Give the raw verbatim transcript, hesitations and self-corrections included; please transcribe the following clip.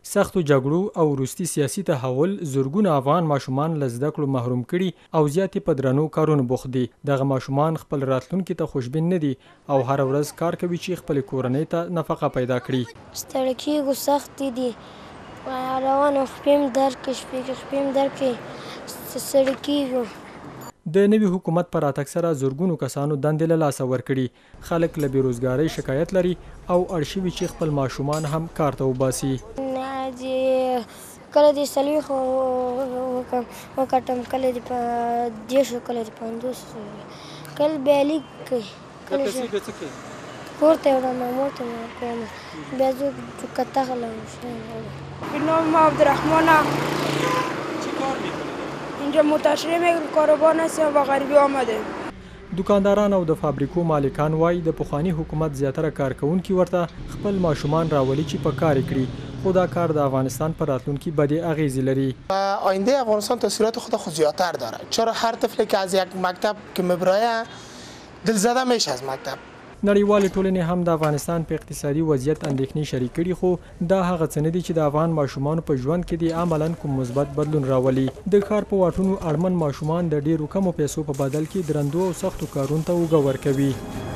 سختو جګړو او وروستي سیاسي تحول زرګونه افغان ماشومان له زده کړو محروم کړي او زیاتې په درنو کارونو بوخت دي. دغه ماشومان خپل راتلونکي ته خوشبین نه دي او هر ورځ کار کوي چې خپل کورنۍ ته نفقه پیدا کړي. ستړي کېږو، سخت دي، روانو خپې م درد کوي، شپې خپې م درد کوي، ستړي کېږو. د نوي حکومت پر راتګ سره زرګونو کسانو دندې له لاسه ورکړي. خلک له بیروزګارۍ شکایت لري او اړ شوي چې خپل ماشومان هم کار ته وباسي. کله دې څلوېښت وکټم، کله دې په دېرشو، کله دې پنځوسو، کله بیا لیک کوي، کور ته وړم، مور ته مې ورکوم، بیا زه کته غلم. نام عبدالرحمانه. چی کار میکنی؟ اینجا متشری میگم کاروبار هستیم و غریبی آمده. دکانداران او د فابریکو مالکان وایي د پخوانی حکومت زیاتره کارکونکي ورته خپل ماشومان راولي چې په کار کړي، خو دا کار د افغانستان پر راتلونکي بدې اغیزې لري. آینده افغانستان تاثیرات خود خود زیادتر داره، چرا هر طفلی که از یک مکتب که میبرایه دلزده میشه از مکتب. نړیوالې ټولنې هم د افغانستان په اقتصادي وضعیت اندېښنې شریک کړي، خو دا هغه څه نه دي چې د افغان ماشومانو په ژوند کې د عملاً کوم مثبت بدلون راولي. د ښار په واټونو اړمن ماشومان د ډېرو کمو پیسو په بدل کې درندو او سختو کارونو ته اوږه ورکوي.